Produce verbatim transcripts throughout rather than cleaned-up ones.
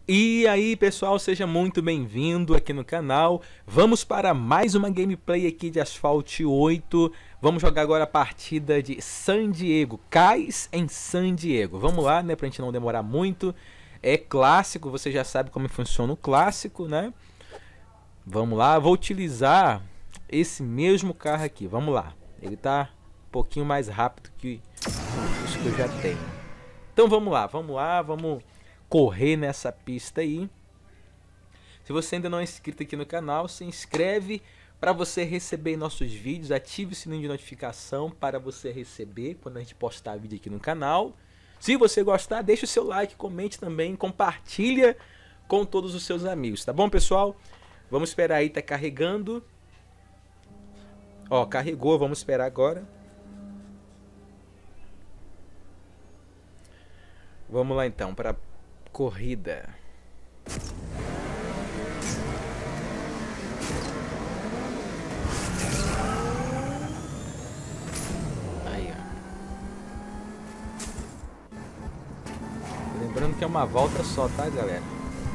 E aí pessoal, seja muito bem-vindo aqui no canal. Vamos para mais uma gameplay aqui de Asphalt oito. Vamos jogar agora a partida de San Diego, Cais em San Diego. Vamos lá, né, pra gente não demorar muito. É clássico, você já sabe como funciona o clássico, né? Vamos lá, vou utilizar esse mesmo carro aqui, vamos lá. Ele tá um pouquinho mais rápido que os que eu já tenho. Então vamos lá, vamos lá, vamos correr nessa pista aí. Se você ainda não é inscrito aqui no canal, se inscreve para você receber nossos vídeos, ative o sininho de notificação para você receber quando a gente postar vídeo aqui no canal. Se você gostar, deixa o seu like, comente também, compartilha com todos os seus amigos, tá bom, pessoal? Vamos esperar aí, tá carregando. Ó, carregou, vamos esperar agora. Vamos lá então para corrida. Aí, ó. Lembrando que é uma volta só, tá, galera?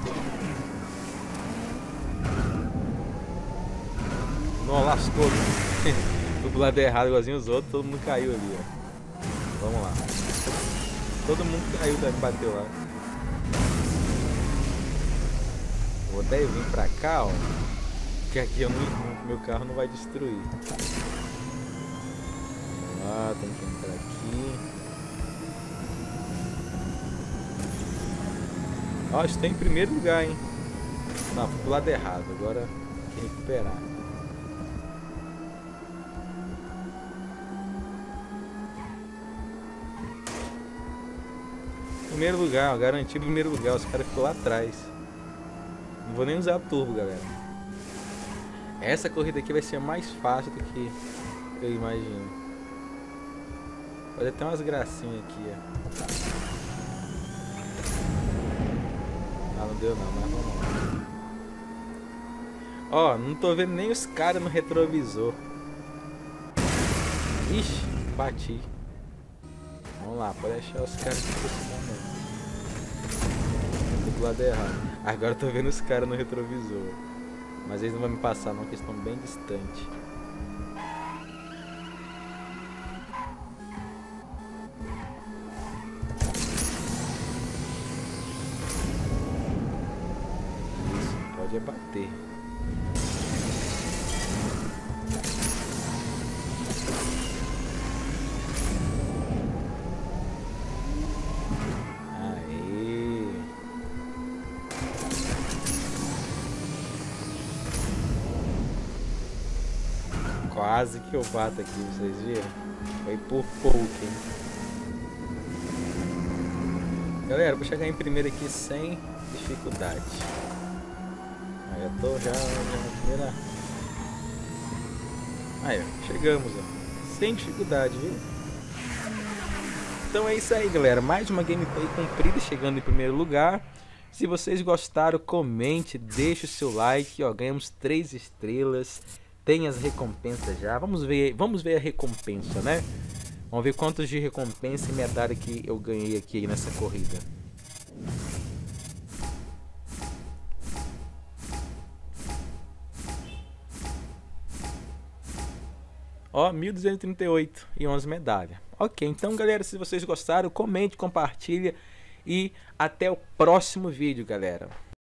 Não, lascou. Tudo do lado errado, igualzinho os outros, todo mundo caiu ali, ó. Vamos lá. Todo mundo caiu, bateu lá. Vou até vir pra cá, ó. Porque aqui eu não, meu carro não vai destruir. Ah, tem que entrar aqui. Ó, estou em primeiro lugar, hein. Não, fui pro lado errado. Agora tem que recuperar. Primeiro lugar, ó, garantido primeiro lugar. Os caras ficou lá atrás. Não vou nem usar o turbo, galera. Essa corrida aqui vai ser mais fácil do que eu imagino. Olha, tem umas gracinhas aqui, ó. Ah, não deu não, mas vamos lá. Ó, não tô vendo nem os caras no retrovisor. Ixi, bati. Vamos lá, pode deixar os caras aqui por cima mesmo. Do lado errado. Agora eu tô vendo os caras no retrovisor. Mas eles não vão me passar não, porque eles estão bem distantes. Isso, pode bater. Quase que eu bato aqui, vocês viram? Foi por pouco, hein? Galera, vou chegar em primeiro aqui sem dificuldade. Aí eu tô já, já na primeira. Aí, ó, chegamos, ó. Sem dificuldade, viu? Então é isso aí, galera. Mais uma gameplay cumprida, chegando em primeiro lugar. Se vocês gostaram, comente, deixe o seu like, ó. Ganhamos três estrelas. Tem as recompensas já. Vamos ver, vamos ver a recompensa, né? Vamos ver quantos de recompensa e medalha que eu ganhei aqui nessa corrida. Ó, mil duzentos e trinta e oito e onze medalhas. Ok, então galera, se vocês gostaram, comente, compartilha e até o próximo vídeo, galera.